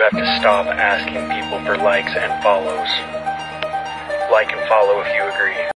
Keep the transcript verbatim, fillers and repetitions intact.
have to stop asking people for likes and follows. Like and follow if you agree.